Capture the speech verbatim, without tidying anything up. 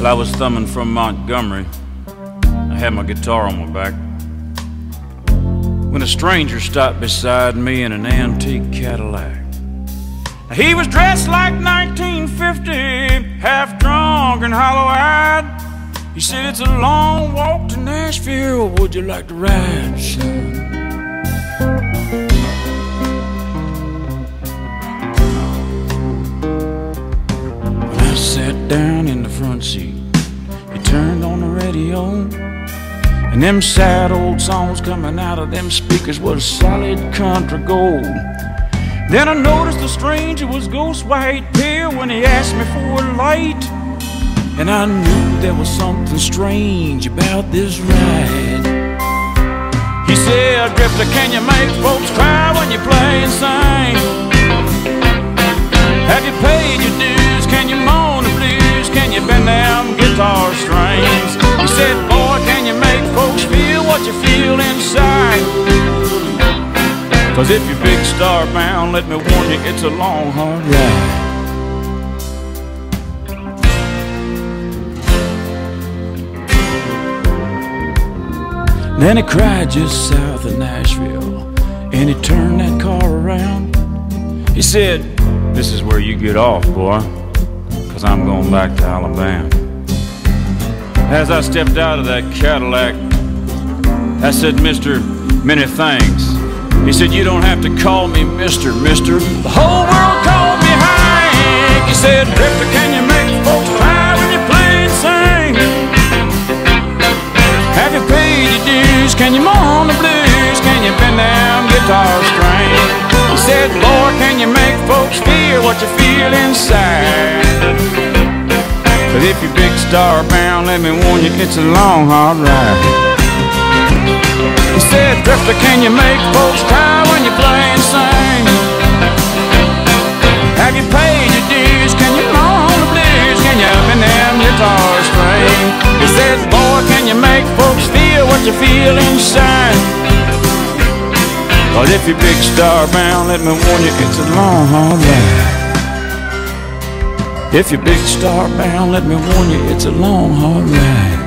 Well, I was thumbing from Montgomery. I had my guitar on my back when a stranger stopped beside me in an antique Cadillac. Now, he was dressed like nineteen fifty, half drunk and hollow-eyed. He said, "It's a long walk to Nashville. Would you like to ride, son?" When I sat down in the front seat, he turned on the radio, and them sad old songs coming out of them speakers was solid country gold. Then I noticed the stranger was ghost white pale when he asked me for a light, and I knew there was something strange about this ride. He said, "Drifter, can you make folks cry when you play and sing? Have you paid your dues? Can you moan the blues? Can you bend them guitar strings?" He said, "Boy, can you make folks feel what you feel inside? 'Cause if you're big star bound, let me warn you, it's a long, hard ride." Then he cried just south of Nashville, and he turned that car around. He said, "This is where you get off, boy, 'cause I'm going back to Alabama." As I stepped out of that Cadillac, I said, "Mister, many thanks." He said, "You don't have to call me Mister, Mister. The whole world called me Hank." He said, "Drifter, can you make folks cry when you play and sing? Have you paid your dues? Can you moan the blues? Can you bend them guitar strings?" He said, "Lord, can you make folks feel what you feel inside? But if you're big star bound, let me warn you, it's a long, hard ride." He said, "Drifter, can you make folks cry when you play and sing? Have you paid your dues? Can you moan the blues? Can you bend them guitar strings?" He said, "Boy, can you make folks feel what you feel inside? But if you're big star bound, let me warn you, it's a long, hard ride. If you're big star bound, let me warn you, it's a long, hard ride."